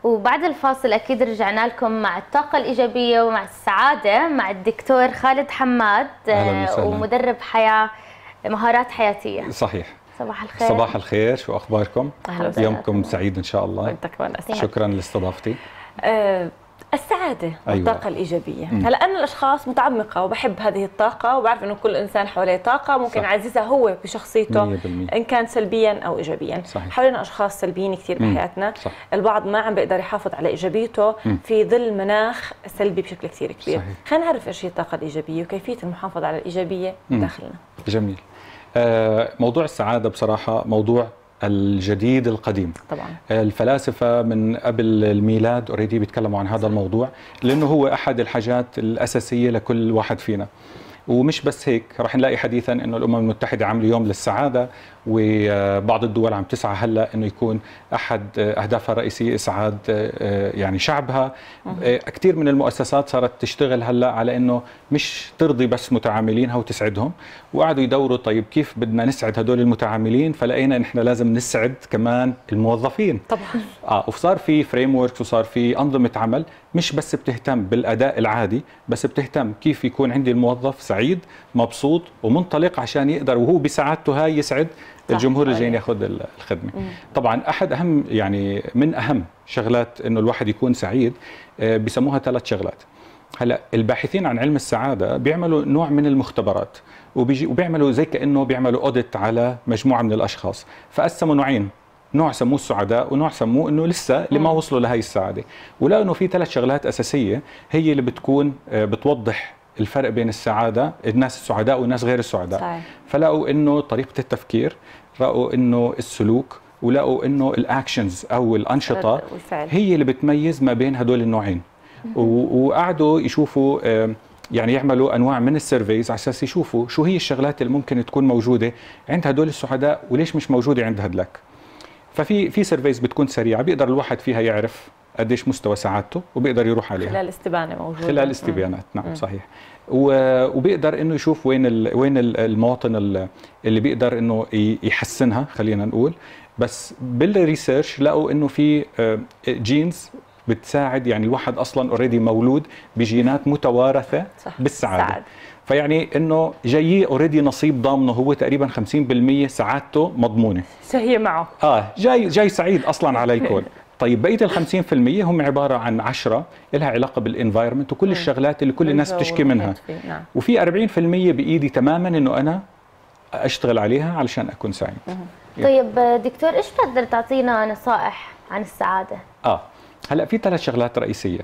وبعد الفاصل أكيد رجعنا لكم مع الطاقة الإيجابية ومع السعادة مع الدكتور خالد حماد، ومدرب حياة مهارات حياتية. صحيح. صباح الخير. صباح الخير، شو أخباركم؟ يومكم سعيد إن شاء الله. وأنت كمان أسعد. شكرا لاستضافتي. السعادة والطاقة الإيجابية. هلا أنا الأشخاص متعمقة وبحب هذه الطاقة، وبعرف إنه كل إنسان حواليه طاقة ممكن يعززها هو بشخصيته 100%. إن كان سلبيا أو إيجابيا. صحيح. حوالينا أشخاص سلبيين كثير بحياتنا. صح. البعض ما عم بيقدر يحافظ على إيجابيته في ظل مناخ سلبي بشكل كثير كبير. صحيح. خلينا نعرف إيش هي الطاقة الإيجابية وكيفية المحافظة على الإيجابية داخلنا. جميل. موضوع السعادة بصراحة موضوع الجديد القديم. طبعا الفلاسفة من قبل الميلاد اوريدي بيتكلموا عن هذا الموضوع، لأنه هو أحد الحاجات الأساسية لكل واحد فينا. ومش بس هيك، رح نلاقي حديثا انه الامم المتحده عامله يوم للسعاده، وبعض الدول عم تسعى هلا انه يكون احد اهدافها الرئيسيه اسعاد يعني شعبها. كثير من المؤسسات صارت تشتغل هلا على انه مش ترضي بس متعاملينها وتسعدهم، وقعدوا يدوروا طيب كيف بدنا نسعد هدول المتعاملين، فلقينا ان احنا لازم نسعد كمان الموظفين. طبعا وصار في فريم ورك وصار في انظمه عمل مش بس بتهتم بالاداء العادي، بس بتهتم كيف يكون عندي الموظف سعيد مبسوط ومنطلق عشان يقدر وهو بسعادته هاي يسعد الجمهور اللي جايين ياخذ الخدمه. طبعا احد اهم يعني من اهم شغلات انه الواحد يكون سعيد بسموها 3 شغلات. هلا الباحثين عن علم السعاده بيعملوا نوع من المختبرات، وبيعملوا زي كانه بيعملوا اوديت على مجموعه من الاشخاص، فقسموا نوعين، نوع سموه السعداء ونوع سموه انه لسه اللي ما وصلوا لهي السعاده. ولقوا انه في 3 شغلات اساسيه هي اللي بتكون بتوضح الفرق بين السعاده، الناس السعداء والناس غير السعداء. صحيح. فلقوا انه طريقه التفكير، لقوا انه السلوك، ولقوا انه الاكشنز او الانشطه هي اللي بتميز ما بين هدول النوعين. وقعدوا يشوفوا يعني يعملوا انواع من السيرفيز على اساس يشوفوا شو هي الشغلات اللي ممكن تكون موجوده عند هدول السعداء وليش مش موجوده عند هدلك. ففي سيرفيز بتكون سريعه بيقدر الواحد فيها يعرف قديش مستوى سعادته وبيقدر يروح عليها خلال استبانه موجوده، خلال استبيانات. نعم صحيح. وبيقدر انه يشوف وين المواطن اللي بيقدر انه يحسنها خلينا نقول. بس بالريسيرش لقوا انه في جينز بتساعد، يعني الواحد اصلا اوريدي مولود بجينات متوارثه بالسعاده. فيعني انه جاي اوريدي نصيب ضامنه، هو تقريبا 50% سعادته مضمونه، هي معه جاي سعيد اصلا على الكل. طيب بقيه ال 50% هم عباره عن 10 لها علاقه بالانفايرمنت وكل الشغلات اللي كل الناس بتشكي منها. نعم. وفي 40% بايدي تماما انه انا اشتغل عليها علشان اكون سعيد. طيب دكتور، ايش بتقدر تعطينا نصائح عن السعاده؟ هلا في 3 شغلات رئيسيه،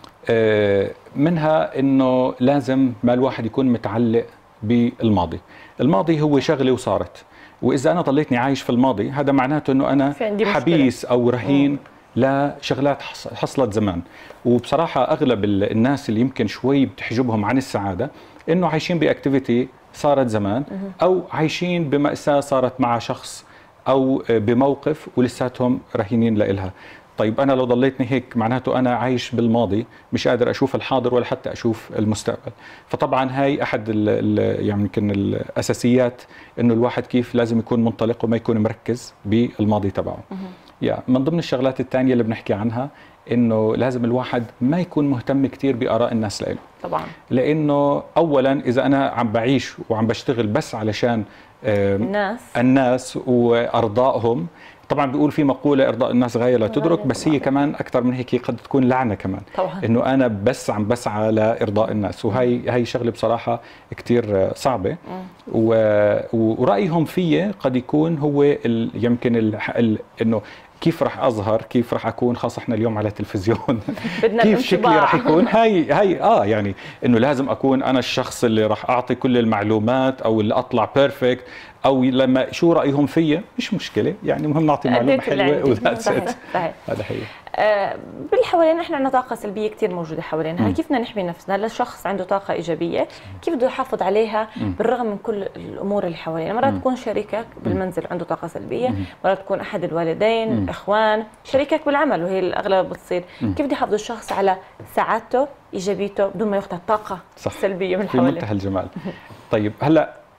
منها انه لازم ما الواحد يكون متعلق بالماضي. الماضي هو شغله وصارت، واذا انا ضليتني عايش في الماضي هذا معناته انه انا حبيس او رهين لشغلات حصلت زمان. وبصراحه اغلب الناس اللي يمكن شوي بتحجبهم عن السعاده انه عايشين باكتيفيتي صارت زمان، او عايشين بمأساة صارت مع شخص او بموقف ولساتهم رهينين لإلها. طيب أنا لو ضليتني هيك معناته أنا عايش بالماضي، مش قادر أشوف الحاضر ولا حتى أشوف المستقبل. فطبعا هاي أحد يعني يمكن الأساسيات إنه الواحد كيف لازم يكون منطلق وما يكون مركز بالماضي تبعه. من ضمن الشغلات الثانية اللي بنحكي عنها إنه لازم الواحد ما يكون مهتم كثير بآراء الناس له. طبعا. لأنه أولا إذا أنا عم بعيش وعم بشتغل بس علشان الناس وأرضائهم، طبعا بيقول في مقولة إرضاء الناس غاية لا تدرك، بس هي كمان أكثر من هيك قد تكون لعنة كمان. طبعا. إنه أنا بس عم بسعى لإرضاء الناس، وهي شغلة بصراحة كتير صعبة. ورأيهم فيه قد يكون هو يمكن إنه كيف رح أظهر، كيف رح أكون، خاصة إحنا اليوم على التلفزيون كيف شكلي رح يكون. هاي يعني إنه لازم أكون أنا الشخص اللي رح أعطي كل المعلومات أو اللي أطلع بيرفكت، أو لما شو رأيهم فيا مش مشكلة، يعني مهم نعطي معلومة حلوة وذاتس ات. هذا حقيقي. بالحوالين احنا عندنا طاقه سلبيه كثير موجوده حوالينا. كيف بدنا نحمي نفسنا؟ هلا الشخص عنده طاقه ايجابيه، كيف بده يحافظ عليها بالرغم من كل الامور اللي حوالينا؟ مرات تكون شريكك بالمنزل عنده طاقه سلبيه، مرات تكون احد الوالدين، اخوان، شريكك بالعمل، وهي الاغلب بتصير. كيف بده يحافظ الشخص على سعادته ايجابيته بدون ما ياخذ الطاقه السلبيه من حواليه؟ في منتهى الجمال. طيب هلا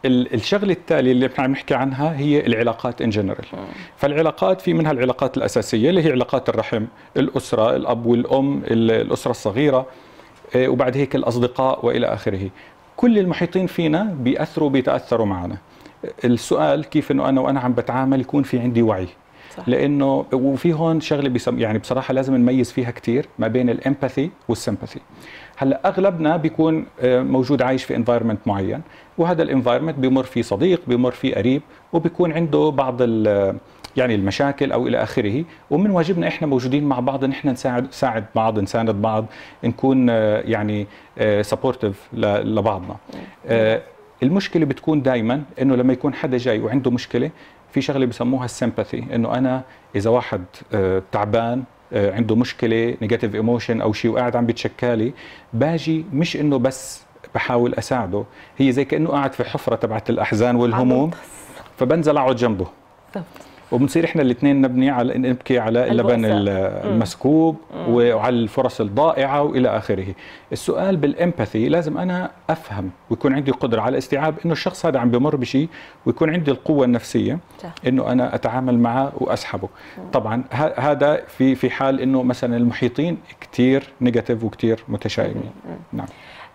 الشغله التاليه اللي احنا عم نحكي عنها هي العلاقات ان جنرال. فالعلاقات في منها العلاقات الاساسيه اللي هي علاقات الرحم، الاسره، الاب والام، الاسره الصغيره، وبعد هيك الاصدقاء والى اخره. كل المحيطين فينا بيتاثروا معنا. السؤال كيف انه انا وانا عم بتعامل يكون في عندي وعي. صح. لانه وفي هون شغله يعني بصراحه لازم نميز فيها كثير ما بين الامباثي والسمباثي. هلا اغلبنا بيكون موجود عايش في انفايرمنت معين، وهذا الانفايرمنت بيمر فيه صديق، بيمر فيه قريب، وبيكون عنده بعض يعني المشاكل او الى اخره، ومن واجبنا احنا موجودين مع بعض ان احنا نساعد بعض، نساند بعض، نكون يعني سبورتيف لبعضنا. المشكله بتكون دائما انه لما يكون حدا جاي وعنده مشكله، في شغله بسموها السمباثي، انه انا اذا واحد تعبان عنده مشكله نيجاتيف ايموشن او شيء وقاعد عم بيتشكالي، باجي مش انه بس بحاول اساعده، هي زي كانه قاعد في حفره تبعت الاحزان والهموم، فبنزل اقعد جنبه وبنصير احنا الاثنين نبكي على اللبن المسكوب وعلى الفرص الضائعه والى اخره. السؤال بالامباثي لازم انا افهم ويكون عندي قدره على استيعاب انه الشخص هذا عم بمر بشيء، ويكون عندي القوه النفسيه انه انا اتعامل معه واسحبه. طبعا هذا في حال انه مثلا المحيطين كثير نيجاتيف وكثير متشائمين. نعم.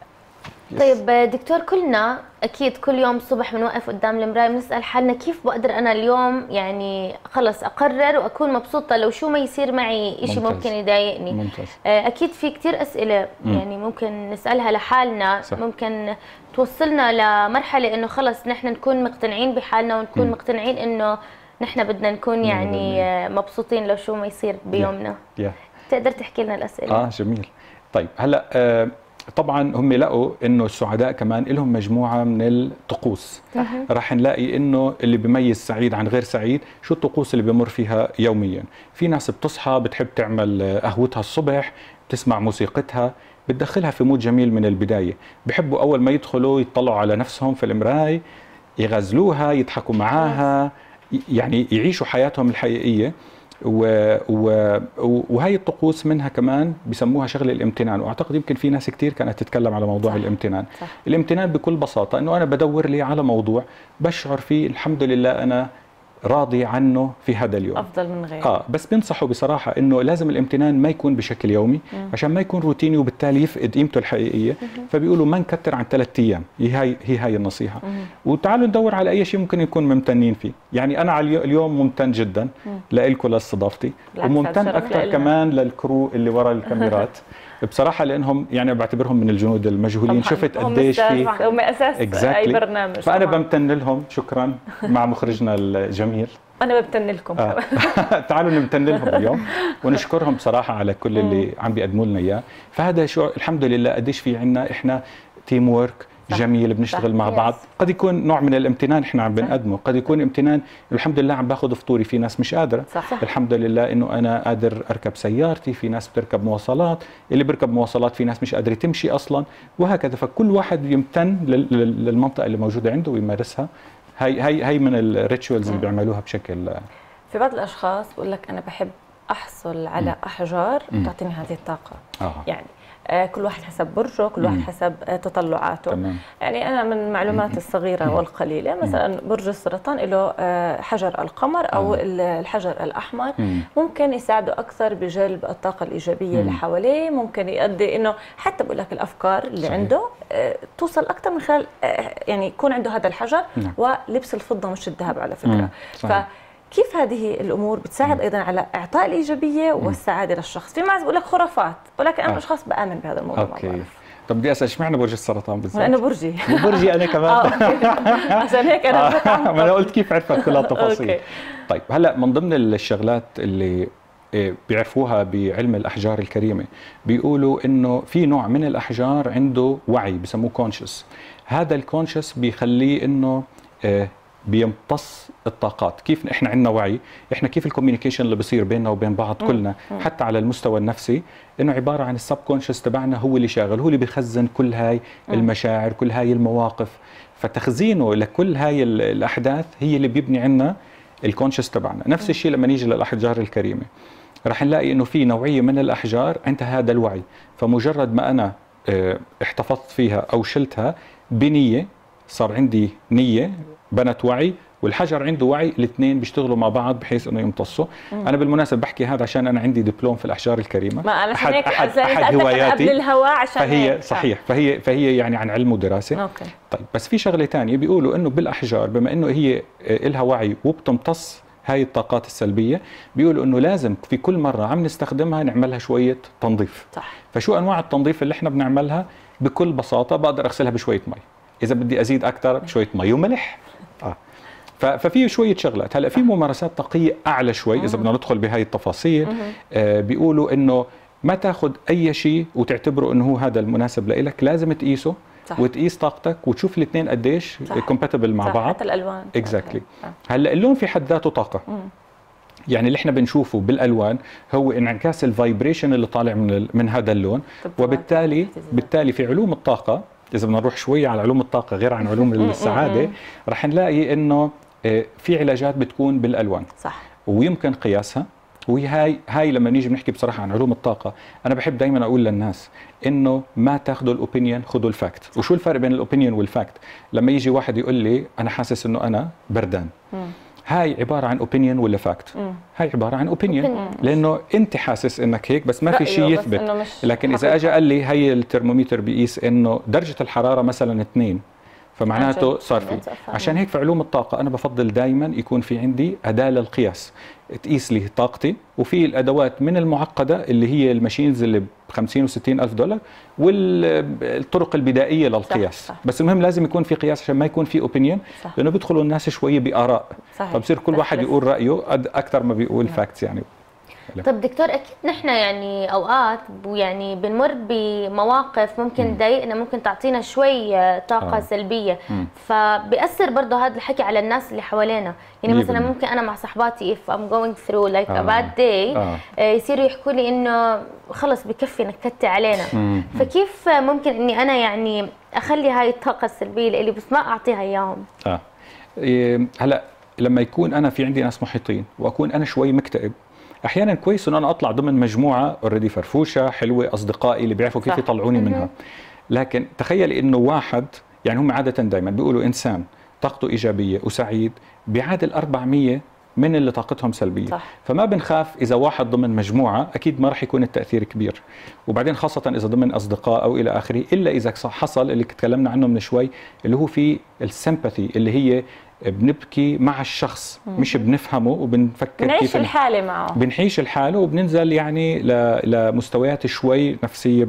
طيب دكتور، كلنا اكيد كل يوم الصبح بنوقف قدام المرايه بنسال حالنا كيف بقدر انا اليوم يعني خلص اقرر واكون مبسوطه لو شو ما يصير معي شيء ممكن يضايقني. ممتاز. اكيد في كثير اسئله يعني ممكن نسالها لحالنا. صح. ممكن توصلنا لمرحله انه خلص نحن نكون مقتنعين بحالنا ونكون مقتنعين انه نحن بدنا نكون يعني مبسوطين لو شو ما يصير بيومنا. تقدر تحكي لنا الاسئله؟ جميل. طيب هلا طبعا هم لقوا انه السعداء كمان لهم مجموعه من الطقوس. راح نلاقي انه اللي بيميز سعيد عن غير سعيد شو الطقوس اللي بمر فيها يوميا. في ناس بتصحى بتحب تعمل قهوتها الصبح، بتسمع موسيقتها، بتدخلها في مود جميل من البدايه. بحبوا اول ما يدخلوا يطلعوا على نفسهم في المرايه، يغزلوها، يضحكوا معاها، يعني يعيشوا حياتهم الحقيقيه. وهي الطقوس منها كمان بسموها شغله الامتنان، واعتقد يمكن في ناس كثير كانت تتكلم على موضوع الامتنان. الامتنان بكل بساطه انه انا بدور لي على موضوع بشعر فيه الحمد لله انا راضي عنه في هذا اليوم افضل من غيره. بس بينصحوا بصراحه انه لازم الامتنان ما يكون بشكل يومي عشان ما يكون روتيني وبالتالي يفقد قيمته الحقيقيه. فبيقولوا ما نكتر عن 3 ايام، هي النصيحه. وتعالوا ندور على اي شيء ممكن نكون ممتنين فيه. يعني انا على اليوم ممتن جدا لكم لاستضافتي، وممتن اكثر كمان للكرو اللي ورا الكاميرات بصراحه، لانهم يعني بعتبرهم من الجنود المجهولين. شفت قديش في هم اساس اي برنامج، فانا بمتن لهم. شكرا مع مخرجنا الجميل. انا بمتن لكم. تعالوا نمتن لهم اليوم ونشكرهم بصراحه على كل اللي عم بيقدموا لنا اياه. فهذا شو الحمد لله قديش في عندنا احنا تيم وورك جميل، بنشتغل مع بعض. قد يكون نوع من الامتنان احنا عم بنقدمه، قد يكون امتنان الحمد لله عم باخذ فطوري، في ناس مش قادره. الحمد لله انه انا قادر اركب سيارتي، في ناس بتركب مواصلات، اللي بيركب مواصلات في ناس مش قادره تمشي اصلا، وهكذا. فكل واحد يمتن للمنطقه اللي موجوده عنده ويمارسها. هي من الريتشوالز اللي بيعملوها بشكل. في بعض الاشخاص بقول لك انا بحب احصل على احجار تعطيني هذه الطاقه. يعني كل واحد حسب برجه، كل واحد حسب تطلعاته. تمام. يعني أنا من المعلومات الصغيرة والقليلة مثلا برج السرطان له حجر القمر أو الحجر الأحمر، ممكن يساعده أكثر بجلب الطاقة الإيجابية اللي حواليه، ممكن يؤدي إنه حتى بقول لك الأفكار اللي عنده توصل أكثر من خلال يعني يكون عنده هذا الحجر. ولبس الفضة مش الذهب على فكرة. كيف هذه الامور بتساعد ايضا على اعطاء الايجابيه والسعاده للشخص؟ في ناس بقول لك خرافات، ولكن انا اشخاص بامن بهذا الموضوع. اوكي. طب بدي اسال اشمعنى برج السرطان بالذات؟ انا برجي وبرجي انا كمان. عشان هيك انا ما انا قلت كيف عرفت كل التفاصيل. طيب هلا من ضمن الشغلات اللي بيعرفوها بعلم الاحجار الكريمه، بيقولوا انه في نوع من الاحجار عنده وعي بسموه كونشس. هذا الكونشس بيخليه انه بيمتص الطاقات. كيف احنا عندنا وعي، احنا كيف الكوميونيكيشن اللي بصير بيننا وبين بعض كلنا حتى على المستوى النفسي، انه عباره عن السب كونشس تبعنا هو اللي شاغل، هو اللي بيخزن كل هاي المشاعر، كل هاي المواقف. فتخزينه لكل هاي الاحداث هي اللي بيبني عنا الكونشس تبعنا. نفس الشيء لما نيجي للاحجار الكريمه، رح نلاقي انه في نوعيه من الاحجار عندها هذا الوعي، فمجرد ما انا احتفظت فيها او شلتها بنيه صار عندي نيه، بنت وعي، والحجر عنده وعي، الاثنين بيشتغلوا مع بعض بحيث انه يمتصوا. انا بالمناسبه بحكي هذا عشان انا عندي دبلوم في الاحجار الكريمه، ما انا احد هواياتي قبل الهواء، عشان فهي صحيح، فهي يعني عن علم ودراسه. أوكي. طيب بس في شغله ثانيه، بيقولوا انه بالاحجار بما انه هي لها وعي وبتمتص هاي الطاقات السلبيه، بيقولوا انه لازم في كل مره عم نستخدمها نعملها شويه تنظيف. صح. فشو انواع التنظيف اللي احنا بنعملها؟ بكل بساطه بقدر اغسلها بشويه مي، اذا بدي ازيد اكثر بشويه مي وملح. ففي شويه شغلات. هلا في ممارسات طاقيه اعلى شوي اذا بدنا ندخل بهاي التفاصيل. بيقولوا انه ما تاخذ اي شيء وتعتبره انه هو هذا المناسب لإلك، لازم تقيسه. صح. وتقيس طاقتك وتشوف الاثنين قديش كومباتبل مع بعض. حتى الالوان اكزاكتلي. هلا اللون في حد ذاته طاقه. يعني اللي احنا بنشوفه بالالوان هو انعكاس الفايبريشن اللي طالع من هذا اللون. وبالتالي في علوم الطاقه، اذا بدنا نروح شوي على علوم الطاقه غير عن علوم السعاده، رح نلاقي انه في علاجات بتكون بالالوان. صح. ويمكن قياسها. وهي هاي لما نيجي بنحكي بصراحه عن علوم الطاقه، انا بحب دائما اقول للناس انه ما تاخذوا الاوبينيون، خذوا الفاكت. وشو الفرق بين الاوبينيون والفاكت؟ لما يجي واحد يقول لي انا حاسس انه انا بردان، هاي عباره عن اوبينيون ولا فاكت؟ هاي عباره عن اوبينيون، لانه انت حاسس انك هيك، بس ما في شيء يثبت. لكن اذا اجى قال لي هي الترمومتر بيقيس انه درجه الحراره مثلا 2، فمعناته صار في. عشان هيك في علوم الطاقه انا بفضل دائما يكون في عندي اداه للقياس تقيس لي طاقتي، وفي الادوات من المعقده اللي هي الماشينز اللي ب 50 و60 الف دولار، والطرق البدائيه للقياس. صح. بس المهم لازم يكون في قياس عشان ما يكون في اوبينيون، لانه بيدخلوا الناس شويه باراء. فبصير كل واحد يقول رايه اكثر ما بيقول فاكتس يعني. طب دكتور، اكيد نحن يعني اوقات يعني بنمر بمواقف ممكن تضايقنا، ممكن تعطينا شوي طاقه سلبيه، فبيأثر برضه هذا الحكي على الناس اللي حوالينا. يعني مثلا ممكن انا مع صحباتي if I'm going through like a bad day يصيروا يحكوا لي انه خلص بكفي نكدتي علينا. فكيف ممكن اني انا يعني اخلي هاي الطاقه السلبيه اللي بس ما اعطيها اياهم؟ هلا لما يكون انا في عندي ناس محيطين واكون انا شوي مكتئب، احيانا كويس انه انا اطلع ضمن مجموعه اوريدي فرفوشه حلوه، اصدقائي اللي بيعرفوا كيف يطلعوني منها. لكن تخيل انه واحد، يعني هم عاده دائما بيقولوا انسان طاقته ايجابيه وسعيد بيعادل 400 من اللي طاقتهم سلبيه. صح. فما بنخاف اذا واحد ضمن مجموعه، اكيد ما راح يكون التاثير كبير. وبعدين خاصه اذا ضمن اصدقاء او الى اخره، الا اذا حصل اللي تكلمنا عنه من شوي اللي هو في السمباثي، اللي هي بنبكي مع الشخص، مش بنفهمه وبنفكر بنعيش كيف الحاله معه، بنعيش الحاله وبننزل يعني لمستويات شوي نفسيه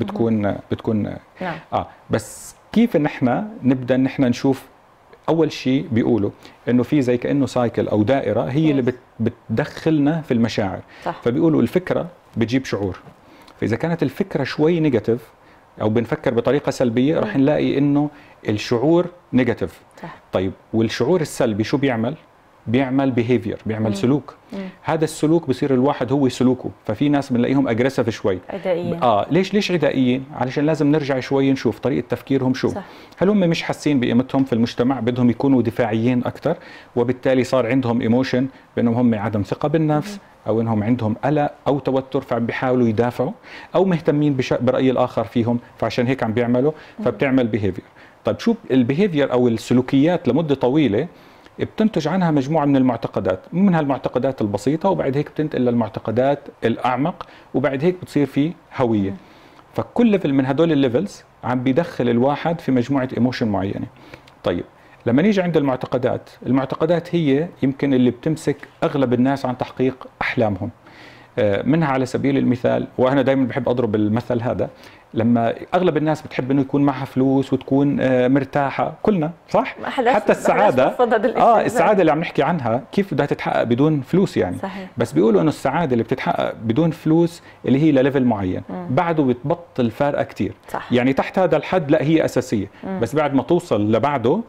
بتكون نعم. بس كيف نحن نبدا نحن نشوف؟ اول شيء بيقولوا انه في زي كانه سايكل او دائره هي اللي بتدخلنا في المشاعر. صح. فبيقولوا الفكره بتجيب شعور، فاذا كانت الفكره شوي نيجاتيف او بنفكر بطريقه سلبيه رح نلاقي انه الشعور نيجاتيف. طيب والشعور السلبي شو بيعمل؟ بيعمل بيهيفير، بيعمل سلوك. هذا السلوك بصير الواحد هو سلوكه. ففي ناس بنلاقيهم اجريسيف شوي، عدائيين. ليش عدائيين؟ علشان لازم نرجع شوي نشوف طريقه تفكيرهم شو. صح. هل هم مش حاسين بقيمتهم في المجتمع، بدهم يكونوا دفاعيين اكثر، وبالتالي صار عندهم ايموشن بانهم هم عدم ثقه بالنفس، او انهم عندهم قلق او توتر فعم بيحاولوا يدافعوا، او مهتمين براي الاخر فيهم فعشان هيك عم بيعملوا، فبتعمل بيهيفير. طيب شو البيهيفير او السلوكيات لمده طويله بتنتج عنها مجموعه من المعتقدات، منها المعتقدات البسيطه وبعد هيك بتنتقل للمعتقدات الاعمق، وبعد هيك بتصير في هويه. فكل ليفل من هدول الليفلز عم بيدخل الواحد في مجموعه ايموشن معينه. طيب لما نيجي عند المعتقدات هي يمكن اللي بتمسك اغلب الناس عن تحقيق احلامهم. منها على سبيل المثال، وانا دائما بحب اضرب المثل هذا، لما اغلب الناس بتحب انه يكون معها فلوس وتكون مرتاحه، كلنا صح؟ حتى السعاده السعاده اللي عم نحكي عنها كيف بدها تتحقق بدون فلوس يعني. صحيح. بس بيقولوا انه السعاده اللي بتتحقق بدون فلوس اللي هي لليفل معين بعده بتبطل فارقه كثير. يعني تحت هذا الحد لا هي اساسيه، بس بعد ما توصل لبعده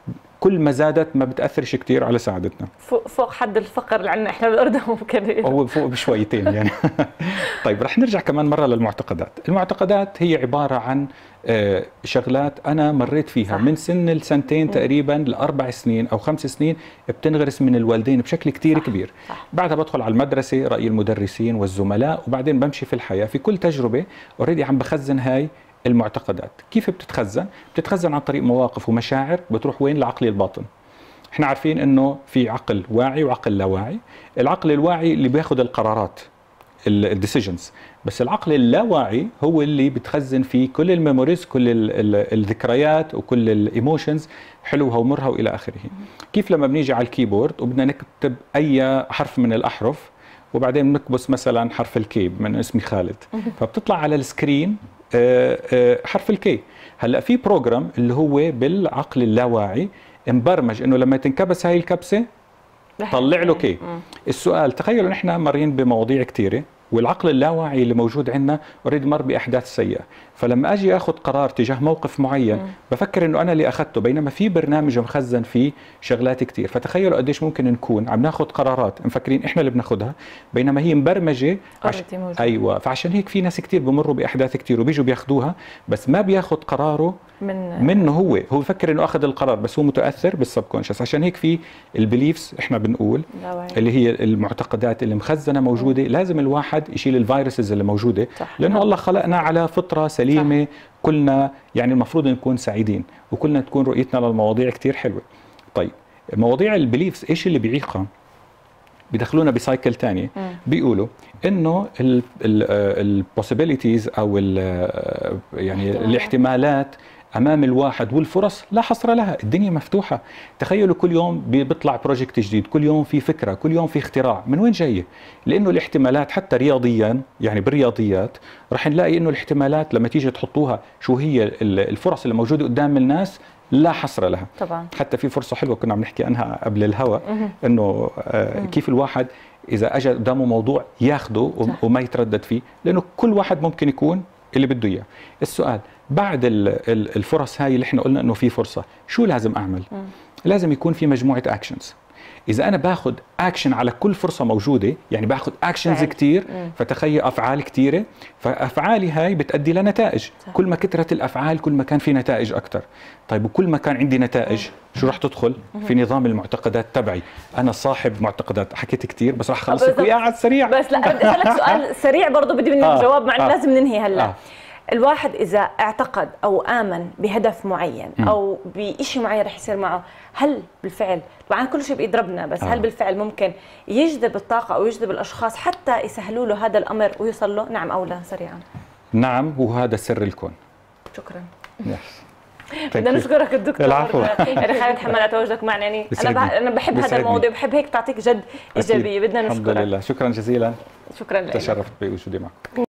كل ما زادت ما بتاثرش كثير على سعادتنا. فوق حد الفقر اللي عندنا احنا بالاردن ممكن هو فوق بشويتين يعني. طيب رح نرجع كمان مره للمعتقدات. المعتقدات هي عباره عن شغلات انا مريت فيها. صح. من سن السنتين تقريبا ل4 سنين او 5 سنين بتنغرس من الوالدين بشكل كثير كبير. صح. بعدها بدخل على المدرسه، راي المدرسين والزملاء، وبعدين بمشي في الحياه. في كل تجربه اوريدي عم بخزن هاي المعتقدات. كيف بتتخزن؟ بتتخزن عن طريق مواقف ومشاعر بتروح وين؟ لعقلي الباطن. احنا عارفين انه في عقل واعي وعقل لا واعي. العقل الواعي اللي بياخذ القرارات، الديسيجنز، بس العقل اللاواعي هو اللي بتخزن فيه كل الميموريز، كل الذكريات وكل الايموشنز، حلوها ومرها والى اخره. كيف لما بنيجي على الكيبورد وبدنا نكتب اي حرف من الاحرف وبعدين بنكبس مثلا حرف الكي من اسمي خالد، فبتطلع على السكرين حرف الكي. هلا في بروجرام اللي هو بالعقل اللاواعي مبرمج انه لما تنكبس هاي الكبسه طلع له كي. السؤال، تخيلوا نحن مارين بمواضيع كثيره والعقل اللاواعي اللي موجود عندنا اوريدي مر باحداث سيئه، فلما اجي اخذ قرار تجاه موقف معين بفكر انه انا اللي اخذته، بينما في برنامج مخزن فيه شغلات كثير. فتخيلوا قديش ممكن نكون عم ناخذ قرارات مفكرين احنا اللي بناخذها بينما هي مبرمجه ايوه. فعشان هيك في ناس كثير بمروا باحداث كثير وبيجوا بياخذوها بس ما بياخذ قراره منه، هو بفكر انه اخذ القرار بس هو متاثر بالسبكونشس. عشان هيك في البليفز احنا بنقول اللي هي المعتقدات اللي مخزنه موجوده، لازم الواحد يشيل الفيروسز اللي موجوده، لانه الله خلقنا على فطره سليمه. كلنا يعني المفروض نكون سعيدين وكلنا تكون رؤيتنا للمواضيع كثير حلوه. طيب مواضيع البليفز ايش اللي بيعيقها؟ بدخلونا بسايكل ثانيه، بيقولوا انه البوسيبيليتيز او يعني الاحتمالات امام الواحد والفرص لا حصر لها، الدنيا مفتوحه. تخيلوا كل يوم بيطلع بروجكت جديد، كل يوم في فكره، كل يوم في اختراع. من وين جايه؟ لانه الاحتمالات حتى رياضيا، يعني بالرياضيات رح نلاقي انه الاحتمالات لما تيجي تحطوها شو هي الفرص اللي موجوده قدام الناس لا حصر لها طبعا. حتى في فرصه حلوه كنا عم نحكي عنها قبل الهواء، انه كيف الواحد اذا اجى قدامه موضوع ياخده وما يتردد فيه، لانه كل واحد ممكن يكون اللي بده اياه. السؤال، بعد الفرص هاي اللي احنا قلنا انه في فرصه، شو لازم اعمل؟ لازم يكون في مجموعه اكشنز. اذا انا باخذ اكشن على كل فرصه موجوده، يعني باخذ اكشنز كثير، فتخيل افعال كثيره، فافعالي هاي بتؤدي لنتائج. كل ما كثرت الافعال كل ما كان في نتائج اكثر. طيب وكل ما كان عندي نتائج شو راح تدخل في نظام المعتقدات تبعي؟ انا صاحب معتقدات، حكيت كثير بس راح خلص وياه على السريع. بس لا بدي اسالك سؤال سريع برضه، بدي منك جواب مع لازم ننهي هلا. الواحد إذا اعتقد أو آمن بهدف معين أو بشيء معين رح يصير معه، هل بالفعل، طبعا كل شيء بإيد ربنا، بس هل بالفعل ممكن يجذب الطاقة أو يجذب الأشخاص حتى يسهلوا له هذا الأمر ويوصل له؟ نعم أو لا سريعا؟ نعم، وهذا سر الكون. شكرا. بدنا نشكرك الدكتور. العفو. يعني خالد حماد تواجدك معنا، يعني أنا بحب هذا الموضوع، بحب هيك تعطيك جد إيجابية. بدنا نشكرك. الحمد لله، شكرا جزيلا. شكرا لك. تشرفت بوجودي معك.